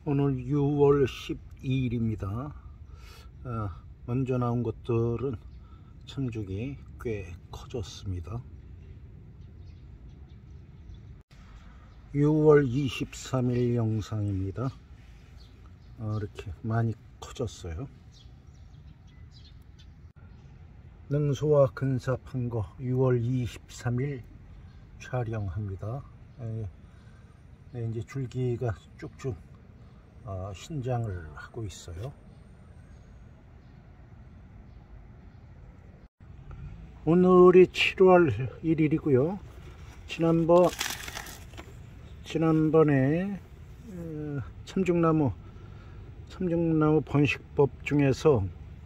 오늘 6월 12일입니다. 먼저 나온 것들은 참죽이 꽤 커졌습니다. 6월 23일 영상입니다. 이렇게 많이 커졌어요. 능소와 근삽한 거 6월 23일 촬영합니다. 이제 줄기가 쭉쭉 신장을 하고 있어요. 오늘이 7월 1일이고요 지난번에 참죽나무 번식법 중에서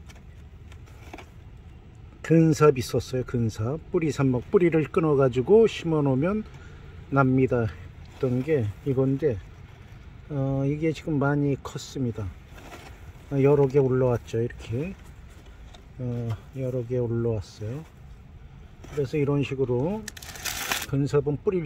근삽이 있었어요. 근삽 뿌리 삽목, 뿌리를 끊어 가지고 심어 놓으면 납니다 했던 게 이건데 이게 지금 많이 컸습니다. 여러 개 올라왔죠. 이렇게 여러 개 올라왔어요. 그래서 이런 식으로 근삽은 뿌리를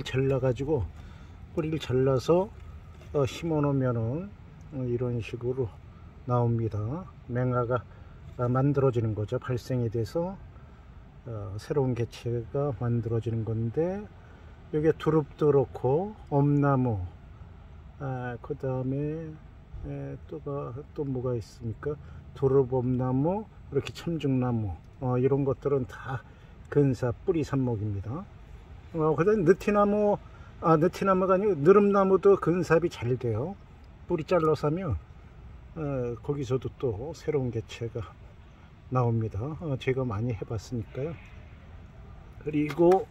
잘라서 심어 놓으면은 이런 식으로 나옵니다. 맹아가 만들어지는 거죠. 발생이 돼서 새로운 개체가 만들어지는 건데, 여기에 두릅도 그렇고 엄나무, 그 다음에 또 뭐가 있습니까? 두릅, 엄나무, 이렇게 참죽나무, 이런 것들은 다 근삽 뿌리 삽목입니다. 그 다음에 느티나무가 아니고 느릅나무도 근삽이 잘 돼요. 뿌리 잘라서 하면 거기서도 또 새로운 개체가 나옵니다. 제가 많이 해봤으니까요. 그리고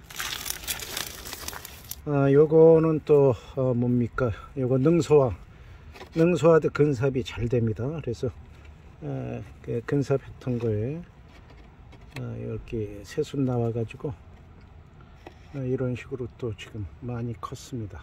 요거는 또 뭡니까? 요거 능소화도 근삽이 잘 됩니다. 그래서 근삽했던 거에 이렇게 새순 나와 가지고 이런 식으로 또 지금 많이 컸습니다.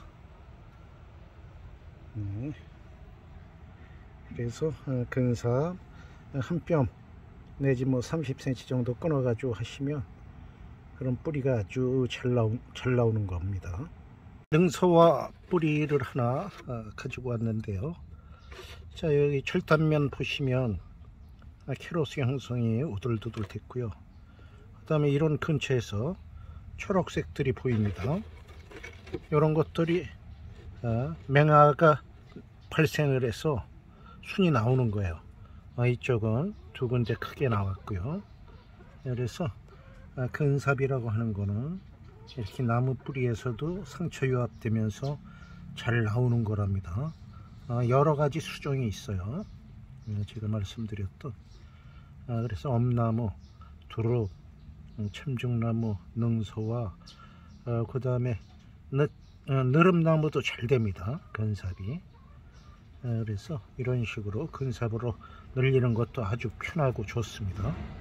그래서 근삽 한 뼘 내지 뭐 30cm 정도 끊어 가지고 하시면 그런 뿌리가 아주 잘 나오는 겁니다. 능소와 뿌리를 하나 가지고 왔는데요. 자, 여기 철단면 보시면 캐로스 형성이 우들두들 됐고요. 그 다음에 이런 근처에서 초록색들이 보입니다. 이런 것들이 맹아가 발생을 해서 순이 나오는 거예요. 이쪽은 두 군데 크게 나왔고요. 그래서 근삽이라고 하는 거는 이렇게 나무 뿌리에서도 상처 유합되면서 잘 나오는 거랍니다. 여러 가지 수종이 있어요. 제가 말씀드렸던 그래서 엄나무, 두릅, 참죽나무, 능소와 그 다음에 느릅나무도 잘 됩니다. 근삽이. 그래서 이런 식으로 근삽으로 늘리는 것도 아주 편하고 좋습니다.